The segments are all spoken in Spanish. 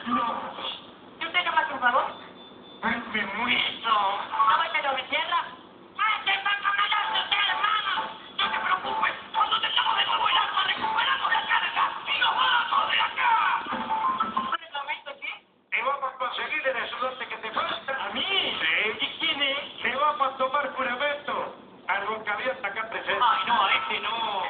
No. ¿Y usted no me hace un favor? Ay, me muero. ¿No va a tener que cierra? ¡Ah, qué pasa, usted, hermano! No te preocupes. Cuando tengamos de nuevo el arma, recuperamos la carga y nos vamos de acá. ¿Un reglamento qué? Y vamos a conseguir el ayudante que te falta. ¿A mí? Sí. ¿Y quién es? Le vamos a tomar juramento al boca abierta acá presente. Ay, no, a este no.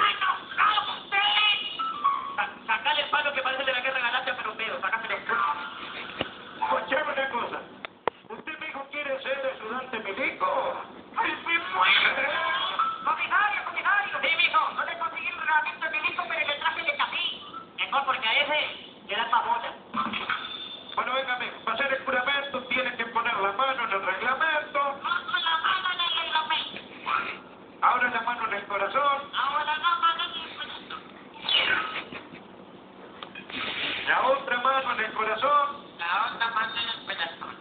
Sacale el palo que parece de la guerra galaxia, pero pedo, sacáselo. Escuchame una cosa. ¿Usted, mijo, quiere ser ayudante milico? ¡Ay, me muero! Comisario. Sí, mijo, no le conseguí el reglamento que dijo, pero le traje de café. Mejor porque a ese le da pa' bola. Bueno, venga, mijo, para hacer el juramento tiene que poner la mano en el reglamento, Pongo la mano en el reglamento. ahora la mano en el corazón, Ahora la mano en el reglamento. la otra mano en el corazón, La otra mano en el corazón.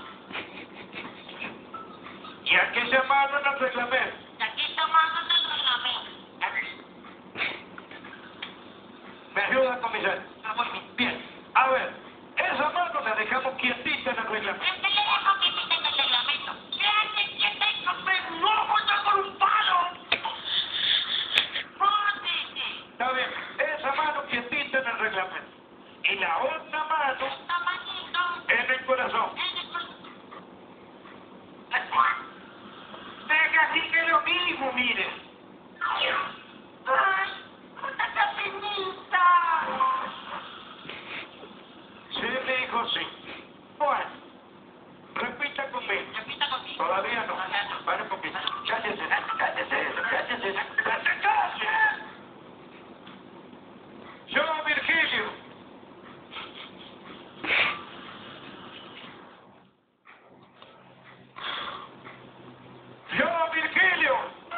y aquella mano en el reglamento. Y aquí tomando en el reglamento. ¿Me ayuda, comisario? No voy bien. Bien. A ver, esa mano la dejamos quietita en el reglamento. ¿Qué le dejo que quite en el reglamento? ¿Qué hace que tengo que no voy a por un palo? ¡Póntese! Está bien, esa mano quietita en el reglamento. Y la otra mano Esta manito en el corazón. en el corazón. Deja así que lo mismo, mire. ¡Ay! ¡Una capenita! Sí, mi hijo, sí. Bueno, repita conmigo. Repita conmigo. Todavía no. Todavía no. Para un poquito. Cállese, cállese. ¡Cállese! Yo, Virgilio. Yo, Virgilio.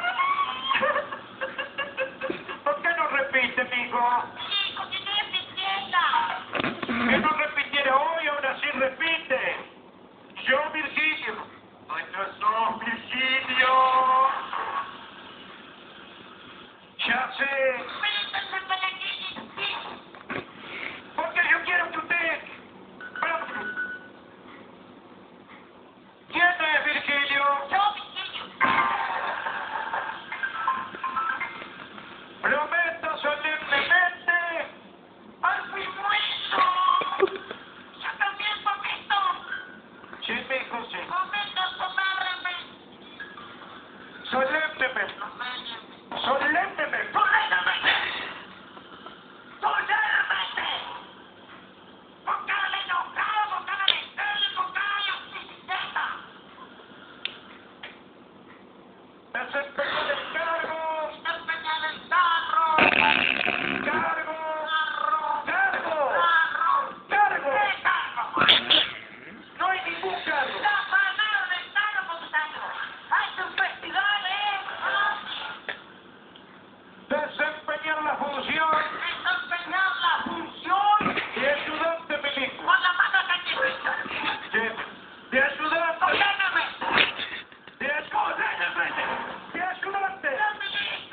¿Por qué no repite, mijo? Hijo, que no es despierta. Que no repitiera hoy, ahora sí repite. Yo, Virgilio. Ay, no sos Virgilio. Ya sé. Pero entonces, ¿para qué? Porque yo quiero que usted... ¿Quién es Virgilio? Yo, Virgilio. Prometo solemnemente... ¡Ay, me muero! ¡Yo también prometo! Sí, mijo, sí. ¡Prometo tomarme! Solemnemente. ¡Tomarme! Solemnemente. ¡Solemnemente! ¡Con cara de enojado, con cara de serio, con cara de tristeza! Desempeño del cargo. ¡Desempeñar el carro! Cargo. ¡Carro! Cargo. ¡Carro! Cargo. ¿Qué carro? No hay ningún cargo. ¡La palabra del carro, comisario! ¡Hay un festival, Desempeñar la función ¡Desempeñar la función de ayudante milico. con la mano sacrificio! De ayudante. ¡Solemnemente! De ayudante. De ayudante. ¡Milico!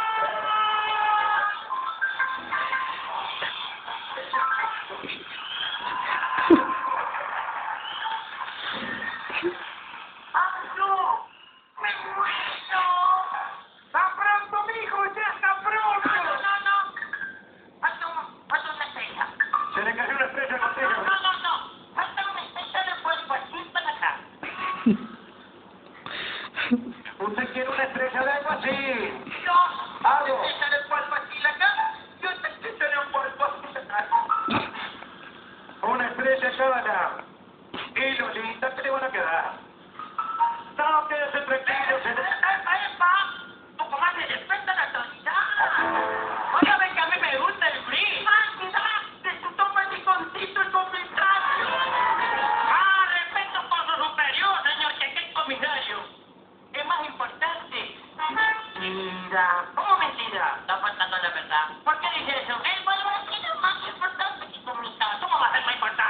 ¡Ay, no! ¡Me muero! ¡Está pronto, mijo! ¡Ya está pronto! No. Falta una estrella. Se le cayó una estrella con No. Falta una estrella de cuerpo así para acá. ¿Usted quiere una estrella de agua? Sí. Yo, Hago. estrella de cuerpo así acá. Yo te estrella de cuerpo así acá. Una estrella en cada lado. Y los lindas que le van a quedar. No, quédese tranquilo. ¡Epa! Tu comadre, respeta la autoridad. Óigame que a mí me gusta el frío. ¡De su toma de concito el comisario! ¡Ah, respeto por su superior, señor cheque comisario! Es más importante. Mentira. ¿Cómo mentira? Está faltando la verdad. ¿Por qué dice eso? El vuelvo a decir es más importante que comisario. ¿Cómo va a ser más importante?